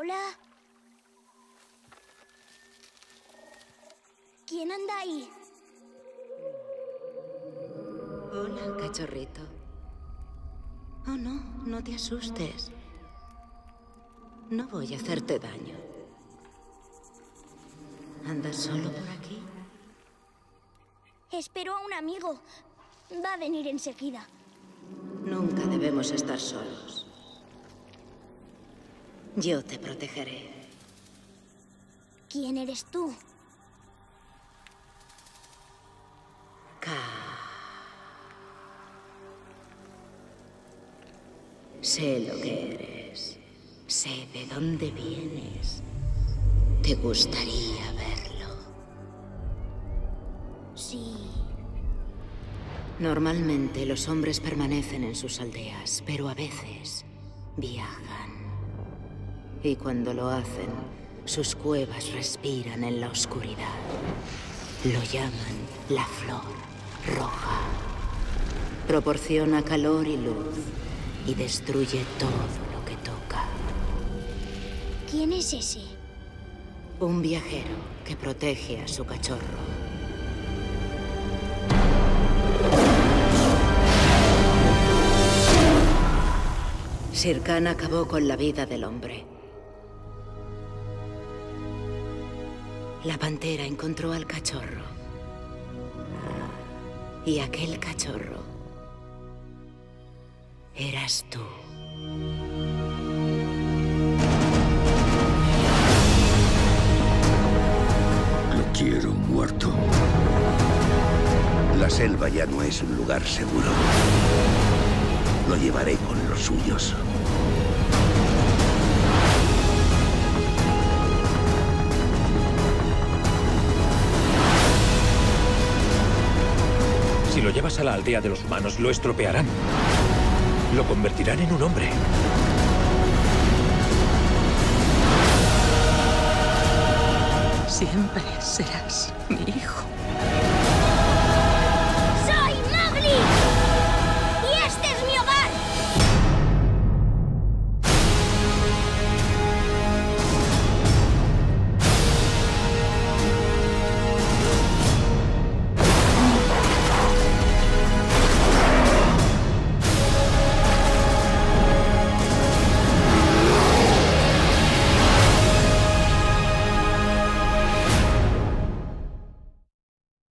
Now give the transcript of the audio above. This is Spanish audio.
Hola. ¿Quién anda ahí? Hola, cachorrito. Oh, no, no te asustes. No voy a hacerte daño. ¿Andas solo por aquí? Espero a un amigo. Va a venir enseguida. Nunca debemos estar solos. Yo te protegeré. ¿Quién eres tú? Sé lo que eres. Sé de dónde vienes. Te gustaría verlo. Sí. Normalmente los hombres permanecen en sus aldeas, pero a veces viajan. Y cuando lo hacen, sus cuevas respiran en la oscuridad. Lo llaman la flor roja. Proporciona calor y luz y destruye todo lo que toca. ¿Quién es ese? Un viajero que protege a su cachorro. Shere Khan acabó con la vida del hombre. La pantera encontró al cachorro. Y aquel cachorro eras tú. Lo quiero muerto. La selva ya no es un lugar seguro. Lo llevaré con los suyos. Si lo llevas a la aldea de los humanos, lo estropearán. Lo convertirán en un hombre. Siempre serás mi hijo.